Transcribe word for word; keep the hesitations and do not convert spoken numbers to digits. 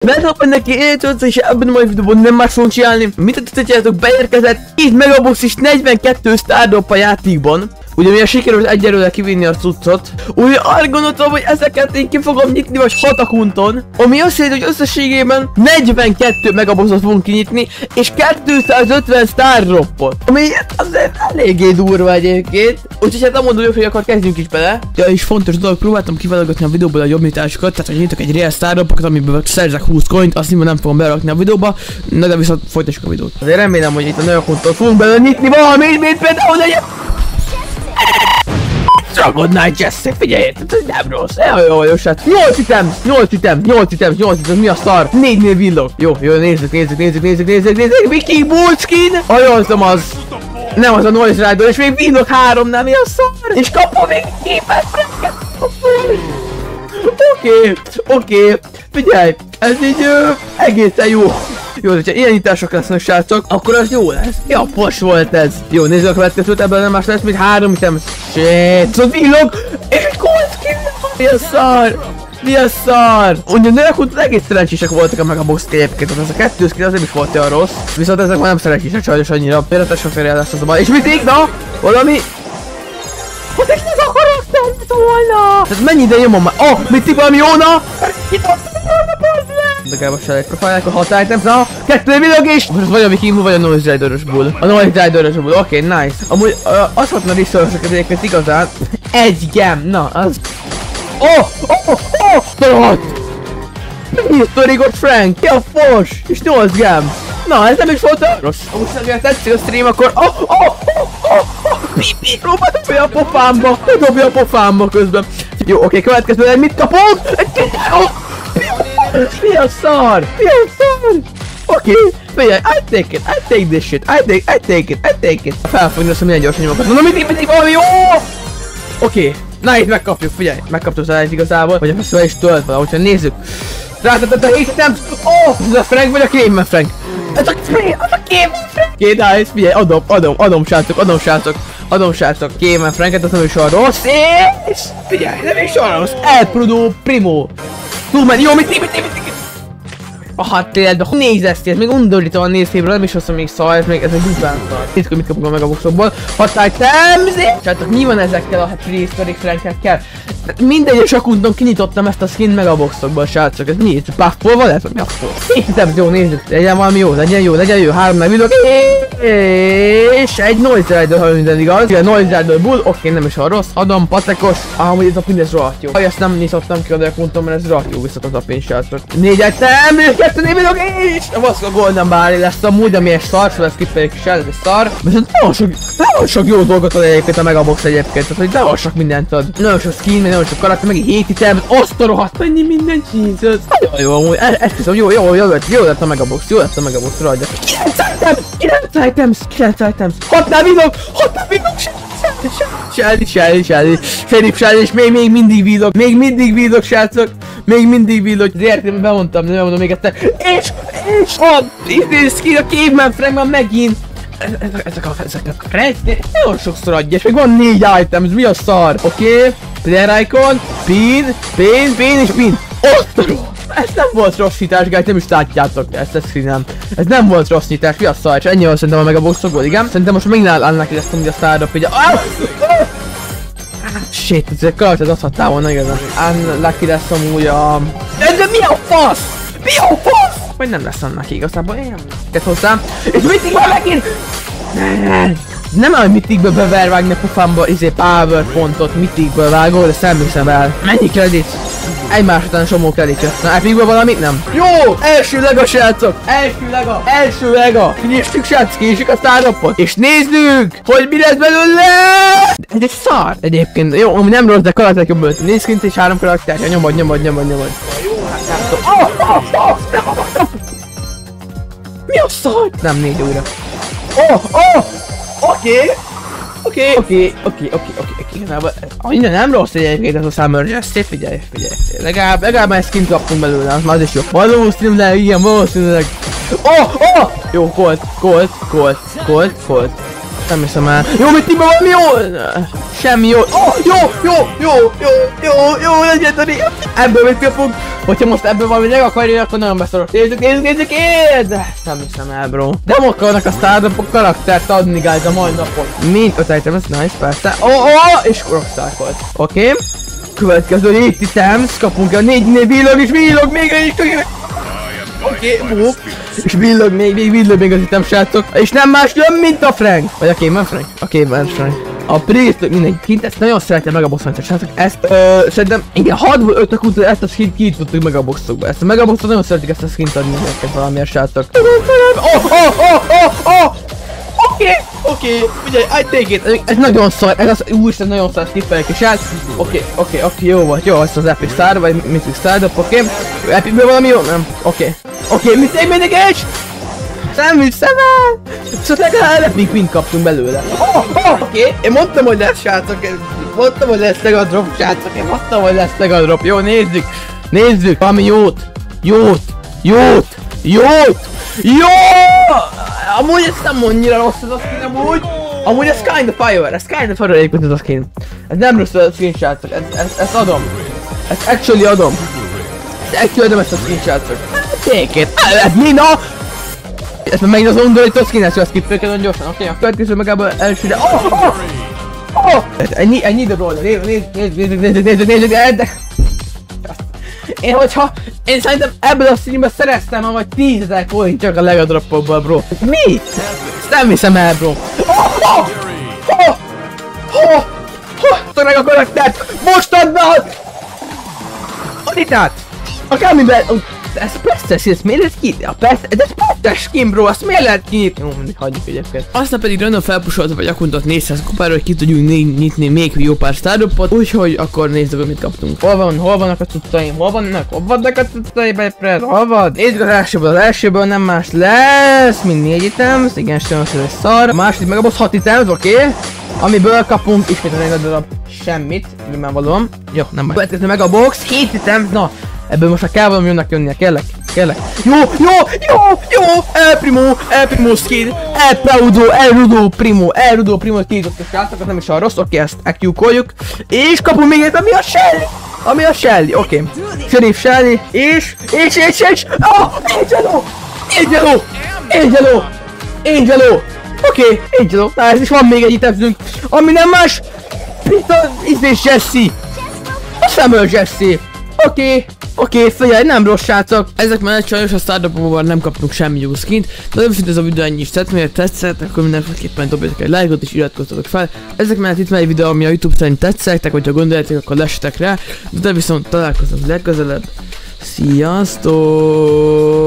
Mert hogy neki éltődsz, és ebben a mai videóban nem más fogunk csinálni. Mit tetszett, beérkezett két megabox és negyvenkettő Stardrop a játékban. Ugye mivel sikerült egyelőre kivinni a cuccot, úgy arra gondoltam, hogy ezeket én ki fogom nyitni vagy hat akunton, ami azt jelenti, hogy összességében negyvenkettő megaboxot fogunk kinyitni, és kétszázötven Stardropot, ami azért eléggé durva egyébként. Úgyhogy hát nem mondom, hogy akkor kezdjünk is bele. Ja, és fontos dolog, próbáltam kiválogatni a videóból a jobbításokat, tehát hogy nyitok egy real Stardopokat, amiből szerzek húsz coint, azt nem fogom berakni a videóba, na de viszont folytassuk a videót. Azért remélem, hogy itt a nagy akunton fogunk bele nyitni valamit, mint például egy Dragon Knight Jesse, figyelj, ez nem rossz, jó, jó, jó, srác. nyolc items, nyolc items, nyolc items, nyolc items, mi a szar? négynél villog. Jó, jó, nézzük, nézzük, nézzük, nézzük, nézzük, nézzük, Mickey Bull skin. Ajánlom az. Nem az a Noise Rider, és még villog háromnál, mi a szar? És kapom még képet, Oké, oké, figyelj, ez így ö, egészen jó. Jó, hogyha ilyen nyitások lesznek, srácok, akkor az jó lesz. Ja, fos volt ez. Jó, nézzük a következőt, ebből nem más lesz, mint három item. Shit, szóval villog, és egy gold skin. Mi a szar? Mi a szar? Ugye nők után egész szerencsések voltak a megabox egyébként, az a kettő skin az nem is volt olyan rossz. Viszont ezek már nem szerencsések sajnos annyira. Például sofőrjel lesz az a baj. És mit ég? Na? Valami? Hogy is nem akarok tenni volna? Tehát mennyi ide nyomom már? Oh, mit így valami jóna? De kell most egy profilják a hat items, na, kettő villog is! Most vagy a Viking Bull, vagy a Noise Rider-ös Bull. A Noise Rider-ös Bull, oké, okay, nice. Amúgy uh, azt hatna visszaolvasok egyébként igazán. Egy gem, na, az... Oh, oh, oh, oh, szarhat! Mi szorigott Frank? Ki a fos? És nyolc gem. Na, ez nem is volt a... Rossz. Amúgy nem tetszik a stream, akkor... Oh, oh, oh, oh, oh, pipi! Próbál dobja a pofámba! Dobja a pofámba közben. Jó, oké, okay, következőleg mit kapunk? Oh. Mi a szar? Mi a szar? Oké, okay, figyelj, I take it, I take this shit, I take, I take it, I take it. Felfogni azt, hogy milyen gyorsan nyomokat. Na, mindig, mindig valami jó! Oké, okay. Na itt megkapjuk, figyelj, megkaptuk az elejét igazából, vagy a fesztivál is tölt valahogy, nézzük. Rátetett a hét items, oh, ez a Frank vagy a Caveman Frank? Ez a Frank, az a Caveman Frank! Két dice, figyelj, adom, adom, adom srácok, adom srácok, adom srácok, Caveman Franket, az nem is olyan rossz, és figyelj, nem is olyan rossz, El Prudo Primo. Túl menj, jó, mit, mit, mit, mit, mit. A háttérben, nézd ezt, ez még undorítóan néz ki, nem is azt, hogy még szar, ez még ez egy duplán szar. Nézd, hogy mit kapunk a megaboxokból. hat items! Csátok, mi van ezekkel a prehistoric frankekkel? Minden akunton kinyitottam ezt a skin megaboxokból, srácok, ez mi? Puffból van ez? Mi a fog? hét items, jó, nézzük, legyen valami jó, legyen jó, legyen jó, három meg villog. És egy Noise Rider, ha minden igaz. A Noise Rider Bull, oké, nem is a rossz, adom, patekos. Amúgy ez a pin, ez rohadt jó. Ha ezt nem nyitottam ki a akunton, mert ez rohadt jó viszont a pin, srácok. négy item, kettő villog, és a Vasco Golden Barley lesz amúgy, ami egy szar, szóval ezt kippeljük is el, ez egy szar. Viszont nagyon sok, nagyon sok jó dolgot ad egyébként a megabox egyébként, tehát hogy nagyon sok mindent ad. Nagyon sok skin, nagyon sok karakter, meg hét item, azt a rohadt, mennyi minden Jesus. Nagyon jó amúgy, ezt hiszem, jó, jó, jó lett, jó lett a megabox, jó lett a megabox, raadja. kilenc items, kilenc items, kilenc items, hatnál villog, hatnál villog, Shelly, Shelly, Shelly, Sheriff Shelly, és még, még mindig villog, még mindig villog, srácok, még mindig villog, azért bemondtam, nem mondom még egyszer, és, és a skin a Caveman Frank már megint, ezek a, ezek a Frank, nagyon sokszor adja, és még van négy items, mi a szar, oké, okay. Player icon, pin, pin, pin és pin, osztoró! Ez nem volt rossz nyitás, guys, nem is látjátok ezt a screenem. Ez nem volt rossz nyitás, mi a szar, és ennyi van szerintem a megaboxokból, igen. Szerintem most még nál állnak, hogy ezt mondja a Stardrop, így a... Shit, ez karat, ez adhattál volna igazán. Unlucky lesz amúgy a... De mi a fasz? Mi a fasz? Vagy nem lesz annak igazából, én nem lesz hozzám. És mit van megint? Nem olyan mitikből bevervágni a pofámba, izé powerpontot mitikből vágol, de szemlőszem el. Mennyi kredit? Egymás után somó kredit jött. Na, epikből valamit nem? Jó! Első lega, srácok! Első lega! Első lega! Kinyissük, srác, kinyissük a Stardropot. És nézzük, hogy mi lesz belőle! Ez egy szar egyébként. Jó, ami nem rossz, de karakter jobb ölt. Nézd kint és három karakter. Ja, nyomod, nyomod, nyomod, nyomod. Jó, hát nem tudom. Oh, oh, oh, mi a szar? Nem, négy újra. Oh, oh! Oké! Oké, oké, oké, oké, oké, igazából annyira nem rossz egyébként ez a Summer Jesse, figyelj, figyelj, legalább, legalább már skint kaptunk belőle, az már az is jó. Valószínűleg, igen, valószínűleg. Oh, oh! Jó, Colt, Colt, Colt, Colt, Colt. Nem hiszem el. Jó, mit tiba valami jó? Semmi jó. Oh, jó, jó, jó, jó, jó, jó, legendary. Ebből mit kapunk? Hogyha most ebből valami meg akarja, akkor nagyon beszoros. Nézzük, nézzük, nézzük, én! De ezt nem hiszem el, bro. Nem akarnak a Stardropok karaktert adni, guys, a mai napon. Mint öt item, ez nice, persze. Oh, oh, és rockstarkolt. Oké. Okay. Következő négy items, kapunk a négy négy villog, és villog még egy is. Oké, okay, és villog még, még villog még az item, srácok. És nem más jön, mint a Frank. Vagy a Caveman Frank? A Caveman Frank. A Priest, mindenkit, ezt nagyon szeretem meg a bosszantot, srácok. Ezt, ö, szerintem, igen, hatból ötök után ezt a skint kiítottuk meg a boxokba. Ezt a meg a boxot nagyon szeretik ezt a skint adni neked valamiért, srácok. Oh, oh, oh, oh, oh! Oké, oké, ugye, I take it. Ez nagyon szar, ez az úristen nagyon szar skippelek is át. Oké, oké, oké, jó volt, jó, ezt az Epic Star, vagy Mythic Stardrop, oké. Epicből valami jó? Nem, oké. Oké, mit még mindig egy? Nem hiszem el! Szóval legalább Epic Win kaptunk belőle. Oh, oh, oké, okay. Én mondtam, hogy lesz, srácok. Mondtam, hogy lesz Mega Drop, srácok. Én mondtam, hogy lesz Mega Drop. Jó, nézzük. Nézzük. Valami jót. Jót. Jót. Jót. Jó! Amúgy ez nem annyira rossz az a skin, amúgy. Amúgy ez kind of fire. Ez kind of fire egyébként ez a skin. Ez nem rossz az a skin, srácok. Ezt, ezt adom. Ezt actually adom. Ezt actually adom ezt a skin, srácok. Take it. Ez Nina! Ezt már megint az undorító skin-et, hogy azt kippelke nagyon gyorsan, oké? Okay? A következő megából elsőre... Oh! Oh! Oh! I need, I need a roller, nézzük, nézzük, nézzük, nézzük, nézzük, nézzük, de... Én hogyha... Én szerintem ebből a színben szereztem vagy tízezer forint csak a legadropokból, bro. Mi? Ezt nem hiszem el, bro. Oh! Oh! Oh! Oh! Oh! Meg a karaktert! Most add be a... Aditát! Akármiben... Ez Pestes, ez miért lehet kinyitni? A Pestes, ez Pestes skin, bro, azt miért lehet kinyitni? Jó, mindig hagyjuk egyébként. Aztán pedig random felpusolta vagy akuntat négyszáz kopára, hogy ki tudjunk nyitni még jó pár Stardropot, úgyhogy akkor nézzük, mit kaptunk. Hol van, hol vannak a cuccaim? Hol vannak? Hol vannak a cuccaim? Hol van? Nézzük az elsőből, az elsőből nem más lesz, mint négy items, igen, sem az egy szar. A második meg a boss hat items, oké? Okay. Amiből kapunk ismét egy darab semmit, nyilvánvalóan. Jó, nem baj. Következő meg a box, hét items, na. Ebből most már kell valami jónak jönnie, kellek, kellek. Jó, jó, jó, jó, El Primo, El Primo skin, El Peudo, El Rudo Primo, El Rudo Primo kiított a srácok, az nem is a rossz, oké, ezt elkiukoljuk. És kapunk még egy, ami a Shelly, ami a Shelly, oké. Sheriff Shelly, és, és, és, és, oh, Angelo, Angelo, Angelo, Angelo, oké, Angelo, na ez is van még egy itemzünk, ami nem más, Pita, izés Jesse, a Samuel Jesse, oké. Oké, okay, figyelj, nem rossz, srácok. Ezek mellett sajnos a Stardropokban nem kaptunk semmi jó skint, de nem is ez a videó ennyi is tett, miért tetszett, akkor mindenképpen dobjatok egy lájkot és iratkozzatok fel. Ezek mellett itt van egy videó, ami a YouTube szerint tetszettek, hogyha gondoljátok, akkor lessetek rá, de viszont találkozunk legközelebb. Sziasztok!